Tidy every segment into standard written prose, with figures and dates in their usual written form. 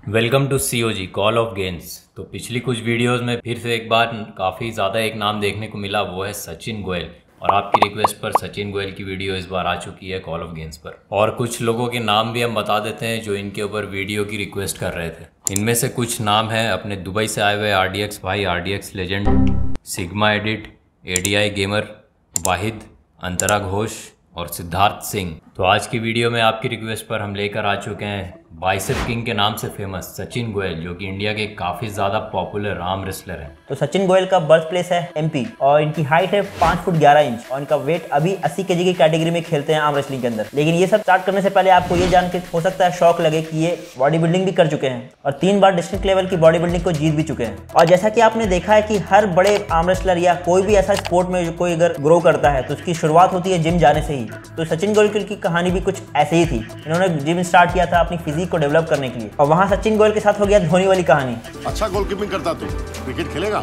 Welcome to COG call of gains. तो पिछली कुछ वीडियोस में फिर से एक बार काफ़ी ज़्यादा एक नाम देखने को मिला, वो है सचिन गोयल। और आपकी रिक्वेस्ट पर सचिन गोयल की वीडियो इस बार आ चुकी है कॉल ऑफ गेंस पर। और कुछ लोगों के नाम भी हम बता देते हैं जो इनके ऊपर वीडियो की रिक्वेस्ट कर रहे थे। इनमें से कुछ नाम हैं अपने दुबई से आए हुए आरडीएक्स भाई, RDX legend, sigma edit, ADI gamer, Wahid, Antara Ghosh और सिद्धार्थ सिंह। तो आज की वीडियो में आपकी रिक्वेस्ट पर हम लेकर आ चुके हैं बाइसेप किंग के नाम से फेमस सचिन गोयल, जो कि इंडिया के काफी ज्यादा पॉपुलर आर्म रेसलर हैं। तो सचिन गोयल का बर्थ प्लेस है एमपी और इनकी हाइट है 5 फुट 11 इंच और इनका वेट अभी 80 केजी की कैटेगरी में खेलते हैं आर्म रेसलिंग के अंदर। लेकिन ये सब स्टार्ट करने से पहले आपको ये जान के हो सकता है शौक लगे कि ये बॉडी बिल्डिंग भी कर चुके हैं और 3 बार डिस्ट्रिक्ट लेवल की बॉडी बिल्डिंग को जीत भी चुके हैं। और जैसा कि आपने देखा है कि हर बड़े आर्म रेसलर या कोई भी ऐसा स्पोर्ट में कोई अगर ग्रो करता है तो उसकी शुरुआत होती है जिम जाने से ही। तो सचिन गोयल की कहानी भी कुछ ऐसे ही थी। इन्होंने जिम स्टार्ट किया था अपनी फिजिक को डेवलप करने के लिए और वहां सचिन गोयल के साथ हो गया धोनी वाली कहानी। अच्छा गोलकीपिंग करता तू, क्रिकेट खेलेगा?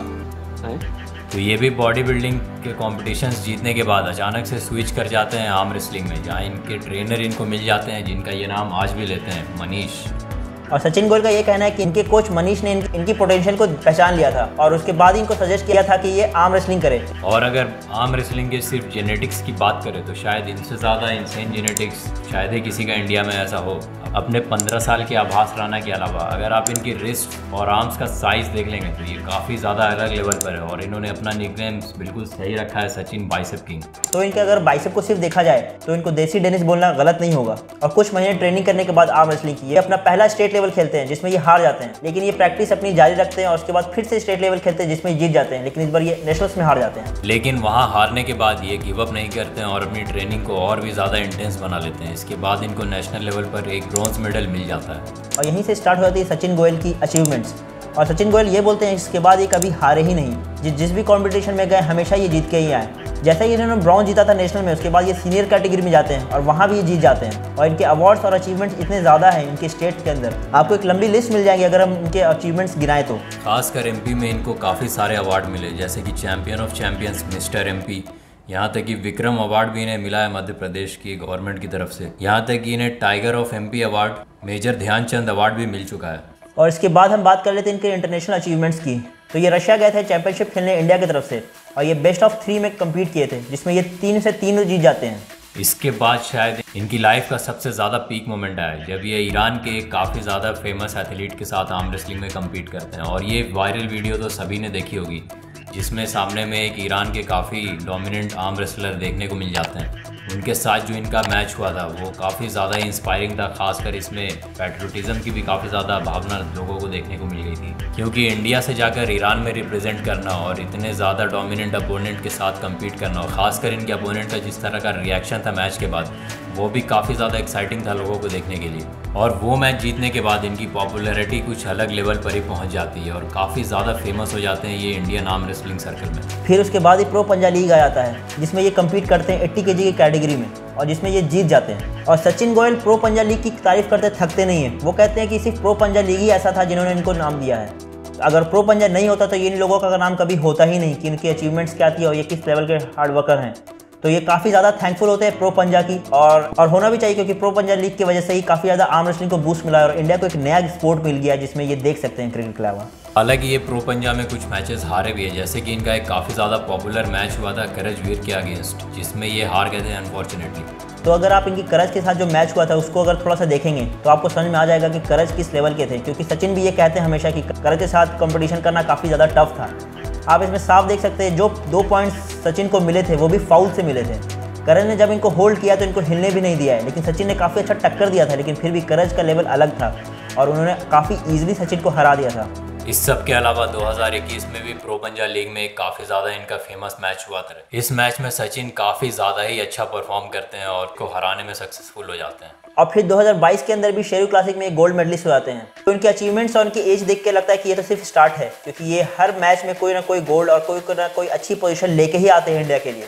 तो ये भी बॉडी बिल्डिंग के कॉम्पिटिशन्स जीतने के बाद अचानक से स्विच कर जाते हैं आर्म रेसलिंग में, जहाँ इनके ट्रेनर इनको मिल जाते हैं जिनका ये नाम आज भी लेते हैं, मनीष। और सचिन गोयल का ये कहना है कि इनके कोच मनीष ने इनकी पोटेंशियल को पहचान लिया था और उसके बाद इनको सजेस्ट किया था कि ये आर्म रेसलिंग करे। और अगर आर्म रेसलिंग के सिर्फ जेनेटिक्स की बात करें तो शायद इनसे ज़्यादा इंसेन जेनेटिक्स शायद ही किसी का इंडिया में ऐसा हो। अपने 15 साल के आभास राणा के अलावा अगर आप इनकी रिस्ट और आर्म्स का साइज देख लेंगे तो ये काफ़ी ज़्यादा अलग लेवल पर है। और इन्होंने अपना निकनेम बिल्कुल सही रखा है, सचिन बाइसेप किंग। तो इनके अगर बाइसेप को सिर्फ देखा जाए तो इनको देसी डेनिस बोलना गलत नहीं होगा। और कुछ महीने ट्रेनिंग करने के बाद आर्म रेसलिंग की ये अपना पहला स्टेट लेवल खेलते हैं जिसमें ये हार जाते हैं, लेकिन ये प्रैक्टिस अपनी जारी रखते हैं और उसके बाद फिर से स्टेट लेवल खेलते हैं जिसमें जीत जाते हैं, लेकिन इस बार ये नेशनल्स में हार जाते हैं। लेकिन वहाँ हारने के बाद ये गिव अप नहीं करते हैं और अपनी ट्रेनिंग को और भी ज़्यादा इंटेंस बना लेते हैं। इसके बाद इनको नेशनल लेवल पर एक ब्रॉन्ज मेडल मिल जाता है। और यहीं से स्टार्ट हो जाती है सचिन गोयल की अचीवमेंट्स। और सचिन गोयल ये बोलते हैं इसके बाद ये कभी हारे ही नहीं, जिस भी कंपटीशन में गए हमेशा ये जीत के ही आए। जैसे ही इन्होंने ब्रॉन्ज जीता था नेशनल में, उसके बाद ये सीनियर कैटेगरी में जाते हैं और वहाँ भी ये जीत जाते हैं। और इनके अवार्ड्स और अचीवमेंट्स इतने ज़्यादा हैं इनके स्टेट के अंदर, आपको एक लंबी लिस्ट मिल जाएगी अगर हम इनके अचीवमेंट्स गिनाएं तो। खासकर एमपी में इनको काफ़ी सारे अवार्ड मिले, जैसे कि champion of champions, mister MP, यहाँ तक कि विक्रम अवार्ड भी इन्हें मिला है मध्य प्रदेश की गवर्नमेंट की तरफ से। यहाँ तक कि इन्हें tiger of MP award, major Dhyanchand award भी मिल चुका है। और इसके बाद हम बात कर लेते हैं इनके इंटरनेशनल अचीवमेंट्स की। तो ये रशिया गए थे चैंपियनशिप खेलने इंडिया की तरफ से और ये बेस्ट ऑफ 3 में कम्पीट किए थे जिसमें ये 3 से 3 जीत जाते हैं। इसके बाद शायद इनकी लाइफ का सबसे ज़्यादा पीक मोमेंट आया जब ये ईरान के एक काफ़ी ज़्यादा फेमस एथलीट के साथ आर्म रेसलिंग में कम्पीट करते हैं। और ये वायरल वीडियो तो सभी ने देखी होगी, जिसमें सामने में एक ईरान के काफ़ी डोमिनेंट आर्म रेसलर देखने को मिल जाते हैं। उनके साथ जो इनका मैच हुआ था वो काफ़ी ज़्यादा इंस्पायरिंग था, खासकर इसमें पैट्रियोटिज्म की भी काफ़ी ज़्यादा भावना लोगों को देखने को मिल गई थी, क्योंकि इंडिया से जाकर ईरान में रिप्रेजेंट करना और इतने ज़्यादा डोमिनेंट अपोनेंट के साथ कम्पीट करना और ख़ासकर इनके अपोनेंट का जिस तरह का रिएक्शन था मैच के बाद, वो भी काफ़ी ज़्यादा एक्साइटिंग था लोगों को देखने के लिए। और वो मैच जीतने के बाद इनकी पॉपुलैरिटी कुछ अलग लेवल पर ही पहुंच जाती है और काफ़ी ज़्यादा फेमस हो जाते हैं ये इंडियन आर्म रेसलिंग सर्कल में। फिर उसके बाद ही प्रो पंजा लीग आ जाता है जिसमें ये कम्पीट करते हैं 80 केजी की कैटेगरी में और जिसमें ये जीत जाते हैं। और सचिन गोयल प्रो पंजा लीग की तारीफ करते थकते नहीं हैं। वो कहते हैं कि सिर्फ प्रो पंजा लीग ही ऐसा था जिन्होंने इनको नाम दिया है। अगर प्रो पंजा नहीं होता तो इन लोगों का नाम कभी होता ही नहीं कि इनकी अचीवमेंट्स क्या थी और ये किस लेवल के हार्ड वर्कर हैं। तो ये काफ़ी ज़्यादा थैंकफुल होते हैं प्रो पंजा की और होना भी चाहिए, क्योंकि प्रो पंजा लीग की वजह से ही काफ़ी ज़्यादा आर्म रेसलिंग को बूस्ट मिला है और इंडिया को एक नया स्पोर्ट मिल गया जिसमें ये देख सकते हैं क्रिकेट के अलावा। हालांकि ये प्रो पंजा में कुछ मैचेस हारे भी है, जैसे कि इनका एक काफ़ी ज़्यादा पॉपुलर मैच हुआ था करजवीर के अगेंस्ट, जिसमें ये हार गए थे अनफॉर्चुनेटली। तो अगर आप इनकी करज के साथ जो मैच हुआ था उसको अगर थोड़ा सा देखेंगे तो आपको समझ में आ जाएगा कि करज किस लेवल के थे, क्योंकि सचिन भी ये कहते हैं हमेशा कि करज के साथ कंपटीशन करना काफ़ी ज़्यादा टफ था। आप इसमें साफ देख सकते हैं जो 2 पॉइंट्स सचिन को मिले थे वो भी फाउल से मिले थे। करज ने जब इनको होल्ड किया तो इनको हिलने भी नहीं दिया है, लेकिन सचिन ने काफ़ी अच्छा टक्कर दिया था, लेकिन फिर भी करज का लेवल अलग था और उन्होंने काफ़ी ईजिली सचिन को हरा दिया था। इस सब के अलावा 2021 में भी प्रो पंजा लीग में एक काफ़ी ज़्यादा इनका फेमस मैच हुआ था। इस मैच में सचिन काफ़ी ज़्यादा ही अच्छा परफॉर्म करते हैं और को हराने में सक्सेसफुल हो जाते हैं। और फिर 2022 के अंदर भी शेरू क्लासिक में एक गोल्ड मेडलिस्ट हो जाते हैं। तो इनके अचीवमेंट्स और उनकी एज देख के लगता है कि ये तो सिर्फ स्टार्ट है, क्योंकि ये हर मैच में कोई ना कोई गोल्ड और कोई ना कोई अच्छी पोजीशन लेके ही आते हैं इंडिया के लिए।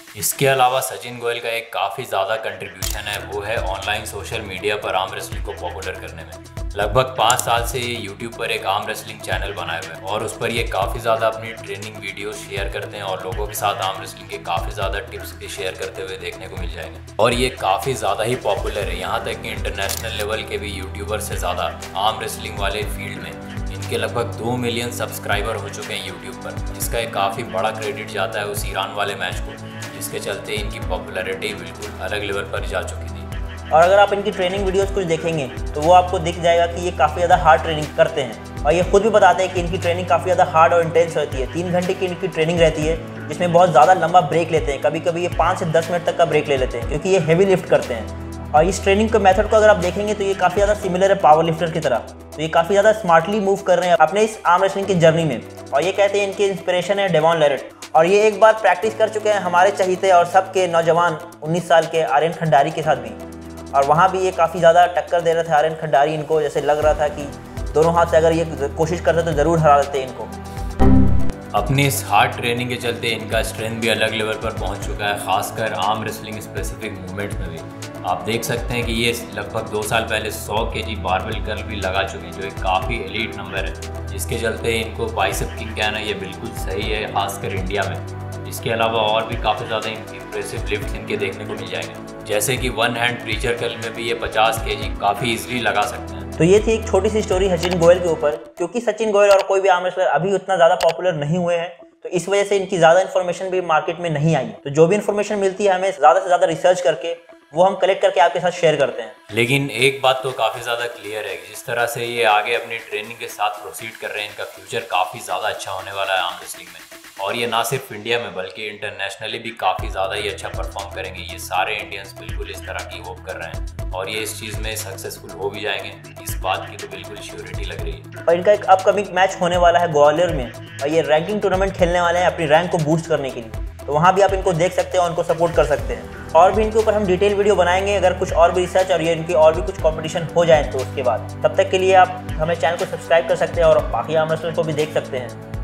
इसके अलावा सचिन गोयल का एक काफ़ी ज़्यादा कंट्रीब्यूशन है, वो है ऑनलाइन सोशल मीडिया पर आर्म रेसलिंग को पॉपुलर करने में। लगभग 5 साल से ये यूट्यूब पर एक आर्म रेसलिंग चैनल बनाए हुए हैं और उस पर ये काफ़ी ज़्यादा अपनी ट्रेनिंग वीडियो शेयर करते हैं और लोगों के साथ आर्म रेसलिंग के काफ़ी ज़्यादा टिप्स भी शेयर करते हुए देखने को मिल जाएंगे। और ये काफ़ी ज़्यादा ही पॉपुलर है, यहाँ तक कि इंटरनेशनल लेवल के भी यूट्यूबर से ज़्यादा आर्म रेसलिंग वाले फील्ड में इनके लगभग 2 मिलियन सब्सक्राइबर हो चुके हैं यूट्यूब पर, जिसका एक काफ़ी बड़ा क्रेडिट जाता है उस ईरान वाले मैच को, जिसके चलते इनकी पॉपुलैरिटी बिल्कुल अलग लेवल पर जा चुकी थी। और अगर आप इनकी ट्रेनिंग वीडियोस कुछ देखेंगे तो वो आपको दिख जाएगा कि ये काफ़ी ज़्यादा हार्ड ट्रेनिंग करते हैं और ये खुद भी बताते हैं कि इनकी ट्रेनिंग काफ़ी ज़्यादा हार्ड और इंटेंस रहती है। 3 घंटे की इनकी ट्रेनिंग रहती है, जिसमें बहुत ज़्यादा लंबा ब्रेक लेते हैं। कभी कभी ये 5 से 10 मिनट तक का ब्रेक ले लेते हैं, क्योंकि ये हेवी लिफ्ट करते हैं। और इस ट्रेनिंग के मेथड को अगर आप देखेंगे तो ये काफ़ी ज़्यादा सिमिलर है पावर लिफ्टर की तरह। तो ये काफ़ी ज़्यादा स्मार्टली मूव कर रहे हैं अपने इस आर्म रेसलिंग की जर्नी में। और ये कहते हैं इनकी इंस्पिरेशन है डेवॉन लेरेट, और ये एक बार प्रैक्टिस कर चुके हैं हमारे चहीते और सबके नौजवान 19 साल के आर्यन खंडारी के साथ भी। और वहाँ भी ये काफ़ी ज़्यादा टक्कर दे रहे थे आर्यन खंडारी इनको, जैसे लग रहा था कि दोनों हाथ से अगर ये कोशिश करते तो ज़रूर हरा लेते इनको। अपनी इस हार्ड ट्रेनिंग के चलते इनका स्ट्रेंथ भी अलग लेवल पर पहुंच चुका है, खासकर आर्म रेसलिंग स्पेसिफिक मूवमेंट्स में भी। आप देख सकते हैं कि ये लगभग 2 साल पहले 100 kg बारबेल कर्ल भी लगा चुके हैं, जो एक काफ़ी एलीट नंबर है, जिसके चलते इनको बाइसेप किंग कहना ये बिल्कुल सही है, खासकर इंडिया में। इसके अलावा और भी काफ़ी ज़्यादा इम्प्रेसिव लिफ्ट्स इनके देखने को मिल जाएंगे, जैसे कि 1 हैंड प्रीचर कर्ल में भी ये 50 kg काफ़ी ईजिली लगा सकते हैं। तो ये थी एक छोटी सी स्टोरी सचिन गोयल के ऊपर, क्योंकि सचिन गोयल और कोई भी आर्म रेसलर अभी उतना ज़्यादा पॉपुलर नहीं हुए हैं, तो इस वजह से इनकी ज़्यादा इन्फॉर्मेशन भी मार्केट में नहीं आई। तो जो भी इन्फॉर्मेशन मिलती है हमें ज़्यादा से ज़्यादा रिसर्च करके वो हम कलेक्ट करके आपके साथ शेयर करते हैं। लेकिन एक बात तो काफ़ी ज़्यादा क्लियर है कि जिस तरह से ये आगे अपनी ट्रेनिंग के साथ प्रोसीड कर रहे हैं, इनका फ्यूचर काफ़ी ज़्यादा अच्छा होने वाला है आर्म रेसलिंग में। और ये ना सिर्फ इंडिया में बल्कि इंटरनेशनली भी काफ़ी ज़्यादा ही अच्छा परफॉर्म करेंगे। ये सारे इंडियंस बिल्कुल इस तरह की होप कर रहे हैं और ये इस चीज़ में सक्सेसफुल हो भी जाएंगे, इस बात की तो बिल्कुल श्योरिटी लग रही है। और इनका एक अपकमिंग मैच होने वाला है ग्वालियर में, और ये रैंकिंग टूर्नामेंट खेलने वाले हैं अपनी रैंक को बूस्ट करने के लिए। तो वहाँ भी आप इनको देख सकते हैं और उनको सपोर्ट कर सकते हैं। और भी इनके ऊपर हम डिटेल वीडियो बनाएंगे अगर कुछ और भी रिसर्च और ये इनकी और भी कुछ कंपटीशन हो जाए तो उसके बाद। तब तक के लिए आप हमें चैनल को सब्सक्राइब कर सकते हैं और बाकी आर्म रेसलर को भी देख सकते हैं।